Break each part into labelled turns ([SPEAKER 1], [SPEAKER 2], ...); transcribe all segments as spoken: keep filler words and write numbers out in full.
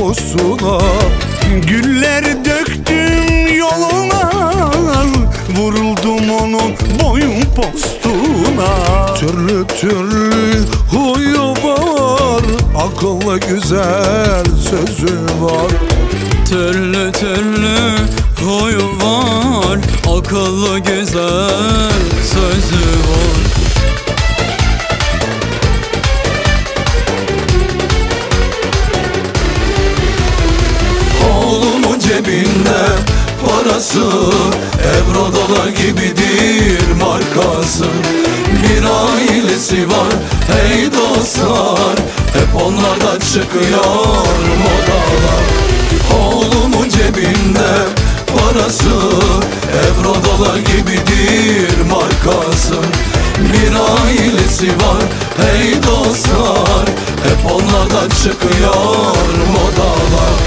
[SPEAKER 1] postuna.
[SPEAKER 2] Güller döktüm yoluna, vuruldum onun boyun postuna.
[SPEAKER 1] Türlü türlü huyu var, akıllı güzel sözü var.
[SPEAKER 3] Türlü türlü huyu var, akıllı güzel sözü var.
[SPEAKER 4] Oğlumun cebinde parası euro dolar gibidir markası. Bir ailesi var hey dostlar, hep onlardan çıkıyor modalar. Oğlumun cebinde parası euro dolar gibidir markası. Bir ailesi var hey dostlar, hep onlardan çıkıyor modalar.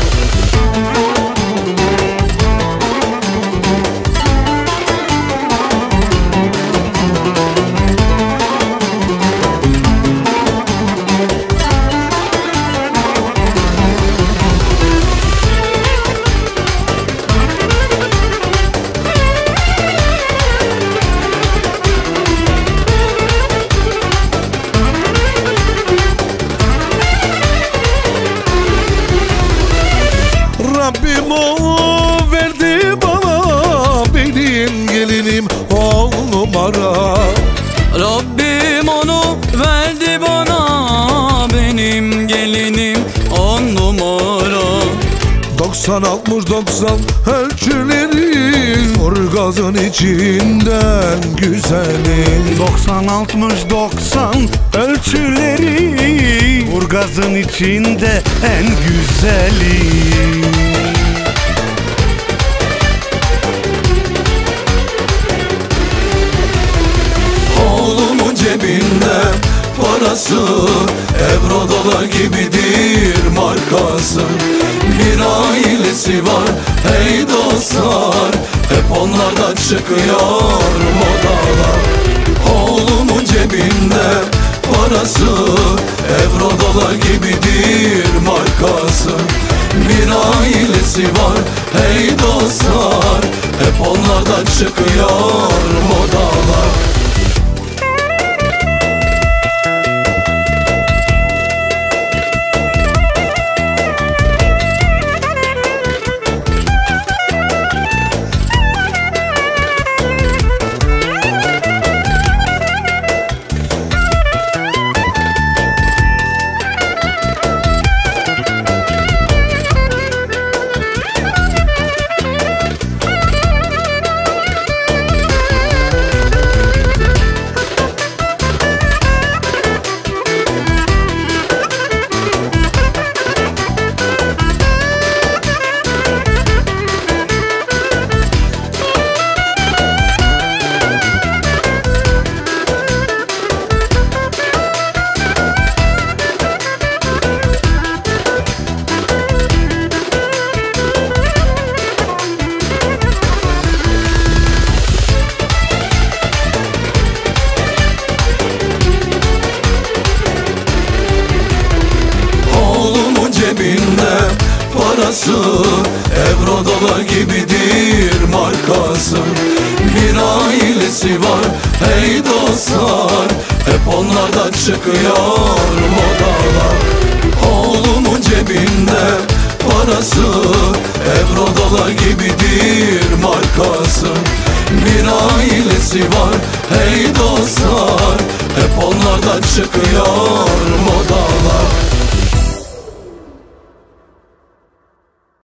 [SPEAKER 1] Rabbim onu verdi bana, benim gelinim on numara.
[SPEAKER 3] Rabbim onu verdi bana, benim gelinim on numara.
[SPEAKER 1] Doksan altmış doksan ölçüleri, orgazın içinden güzelim.
[SPEAKER 2] Doksan altmış doksan ölçüleri, urgazın içinde en güzeli.
[SPEAKER 4] Oğlumun cebinde parası euro dolar gibidir markası. Bir ailesi var hey dostlar, hep onlardan çıkıyor modalar. Oğlumun cebinde parası euro dolar gibidir markası. Bir ailesi var hey dostlar, hep onlardan çıkıyor modalar. Cebinde parası euro dolar gibidir markası. Bir ailesi var hey dostlar, hep onlardan çıkıyor modalar. Oğlumun cebinde parası euro dolar gibidir markası. Bir ailesi var hey dostlar, hep onlardan çıkıyor modalar.